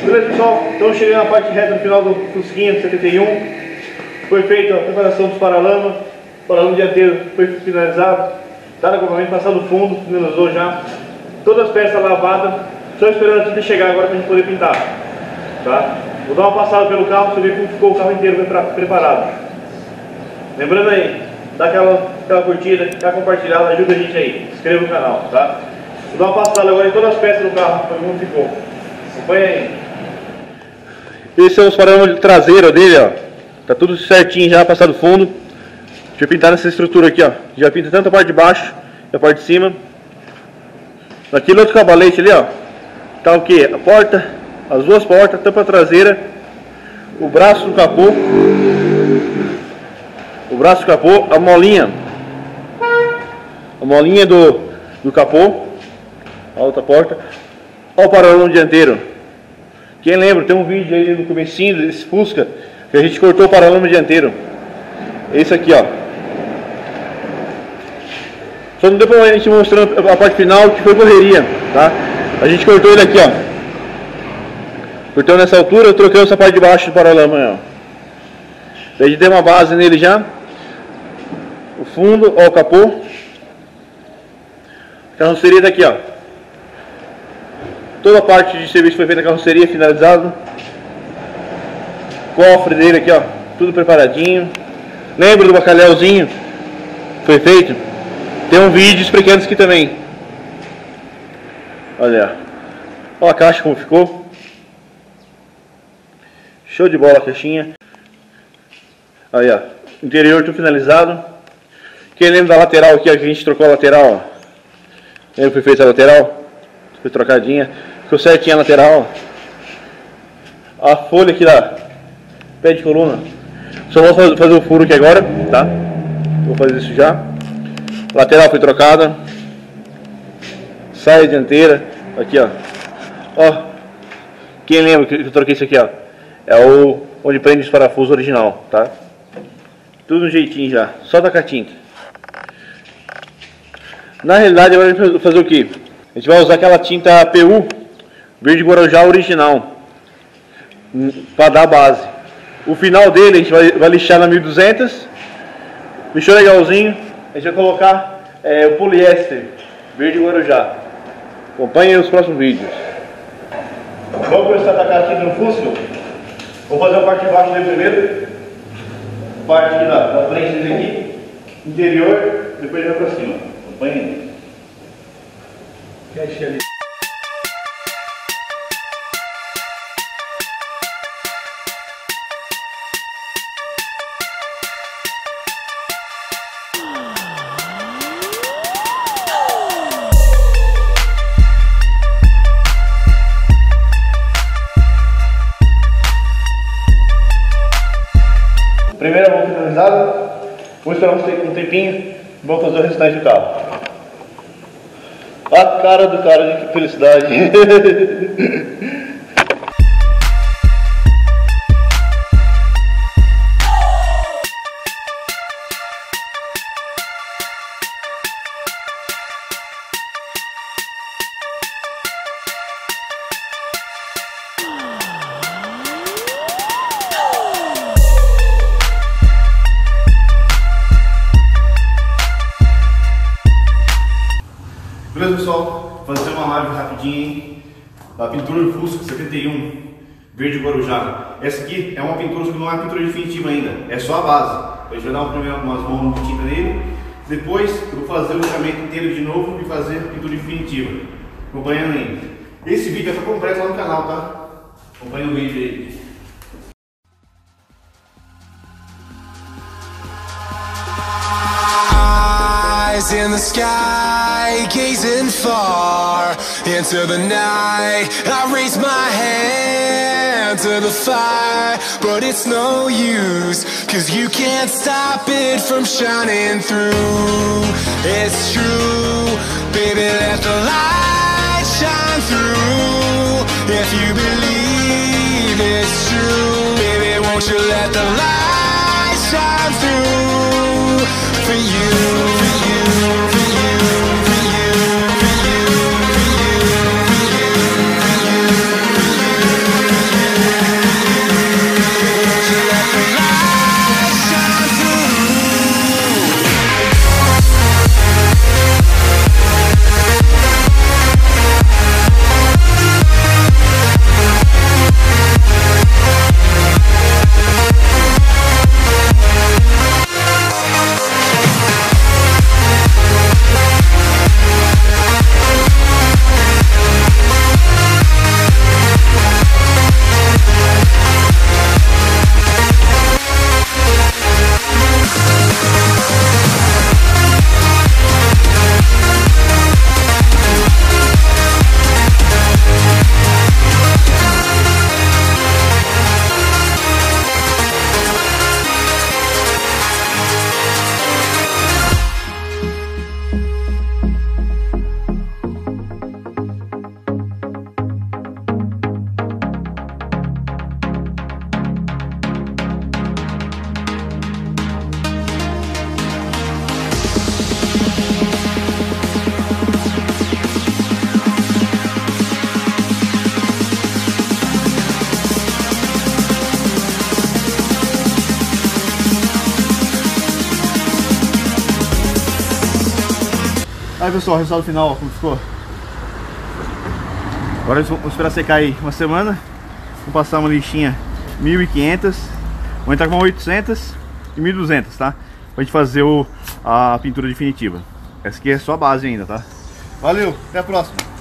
Beleza, pessoal? Então cheguei na parte reta no final do Fusquinha 71. Foi feita a preparação dos paralamas. O paralama dianteiro foi finalizado. Dado acabamento, passado o fundo, finalizou já. Todas as peças lavadas. Só esperando a tinta chegar agora para a gente poder pintar. Tá? Vou dar uma passada pelo carro para você ver como ficou o carro inteiro preparado. Lembrando aí, dá aquela curtida, aquela compartilhada, ajuda a gente aí. Se inscreva no canal, tá? Vou dar uma passada agora em todas as peças do carro para ver como ficou. Acompanha aí. Esses são os parâmetros traseiros dele, ó. Tá tudo certinho já, passado fundo. Deixa eu pintar nessa estrutura aqui, ó. Já pinta tanto a parte de baixo e a parte de cima. Naquele outro cavalete ali, ó, tá o que? A porta, as duas portas, a tampa traseira, o braço do capô, a molinha do capô, a outra porta, ó o paralama dianteiro. Quem lembra, tem um vídeo aí no comecinho desse Fusca que a gente cortou o paralama dianteiro. Esse aqui, ó. Só não deu pra gente mostrando a parte final, que foi correria, tá? A gente cortou ele aqui, ó. Cortou nessa altura, trocamos essa parte de baixo do paralama, ó. Daí a gente deu uma base nele já. O fundo, ó, o capô. A carroceria tá aqui, ó. Toda a parte de serviço foi feita na carroceria, finalizado. Cofre dele aqui, ó, tudo preparadinho. Lembra do bacalhauzinho? Foi feito? Tem um vídeo explicando isso aqui também. Olha, ó a caixa como ficou. Show de bola a caixinha. Aí, ó, interior tudo finalizado. Quem lembra da lateral aqui, ó, que a gente trocou a lateral, ó. Lembra que foi feita a lateral? Foi trocadinha. Ficou certinha a lateral, ó. A folha aqui da pé de coluna. Só vou fazer o furo aqui agora, tá? Vou fazer isso já. Lateral foi trocada. Saia dianteira. Aqui, ó. Ó. Quem lembra que eu troquei isso aqui, ó? É o onde prende os parafusos original, tá? Tudo no jeitinho já. Só tacar tinta. Na realidade, agora a gente vai fazer o que? A gente vai usar aquela tinta PU Verde Guarujá original para dar a base. O final dele a gente vai lixar na 1200. Lixou legalzinho. A gente vai colocar o poliéster Verde Guarujá. Acompanhe os próximos vídeos. Vamos começar a tacar aqui no Fusca. Vou fazer a parte de baixo dele primeiro. Parte aqui da frente dele aqui. Interior. Depois vai para cima. Acompanhe. Fecha ali. Primeira mão finalizada, vou esperar um tempinho e vou fazer o restante do carro. A cara do cara, de felicidade. Beleza, pessoal? Vou fazer uma live rapidinho, hein? Da pintura do Fusca 71 Verde Guarujá. Essa aqui é uma pintura que não é pintura definitiva ainda, é só a base. A gente vai dar umas mãos de tinta nele. Depois eu vou fazer o lixamento inteiro de novo e fazer a pintura definitiva. Acompanhando aí. Esse vídeo vai estar completo lá no canal, tá? Acompanha o vídeo aí. In the sky, gazing far into the night, I raise my hand to the fire, but it's no use, 'cause you can't stop it from shining through. It's true, baby, let the light shine through. If you believe it's true, baby, won't you let the light shine through for you. Aí pessoal, o resultado final, ó, como ficou. Agora vamos esperar secar aí uma semana. Vamos passar uma lixinha 1500. Vou entrar com uma 800 e 1200, tá? Pra gente fazer a pintura definitiva. Essa aqui é só a base ainda, tá? Valeu, até a próxima.